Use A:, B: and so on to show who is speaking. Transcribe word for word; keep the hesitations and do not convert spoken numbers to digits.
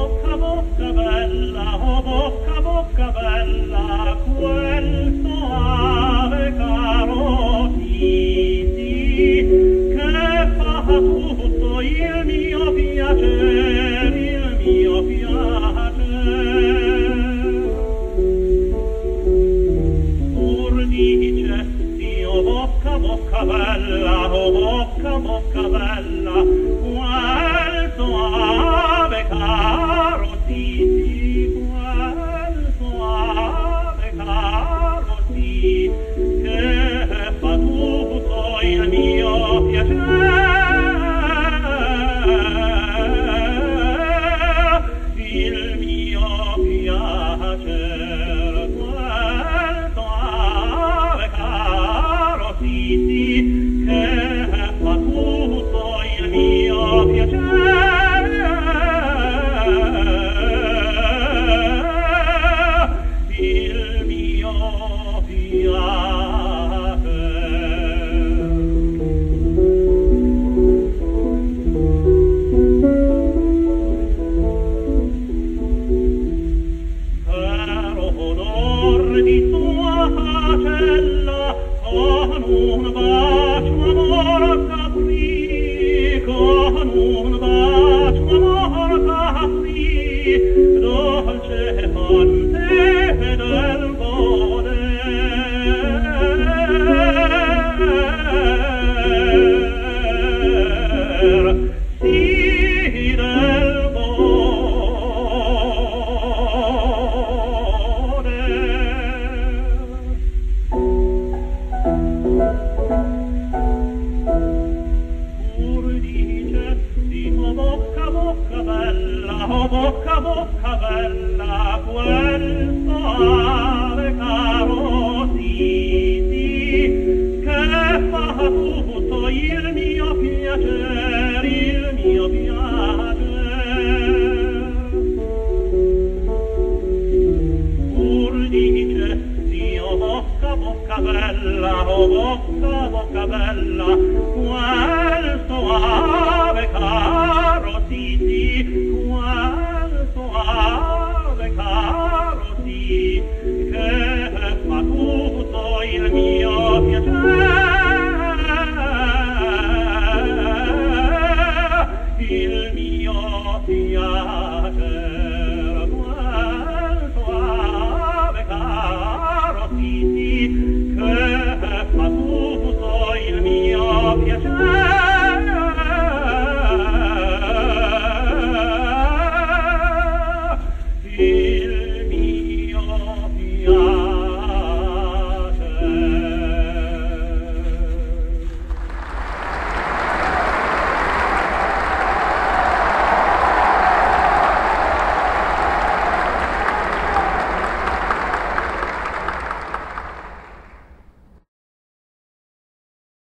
A: bocca, bocca bella, oh bocca, bocca bella, quel soave caro sì, sì, che fa tutto il mio piacere, il mio piacere. Pur dicesti, oh bocca, bocca bella, oh bocca, bocca bella, quel soave caro sì, sì, quel soave caro sì, che fa tutto il mio piacere, il mio piacere, quel soave caro sì, sì, che fa tutto il mio piacere, il mio piacere. Per onor di tua facella, con un bacio amor t'apri, con un bacio amor t'apri, dolce fonte del poter, sì del pur dicesti, oh bocca, bocca bella, oh bocca, bocca bella, quel soave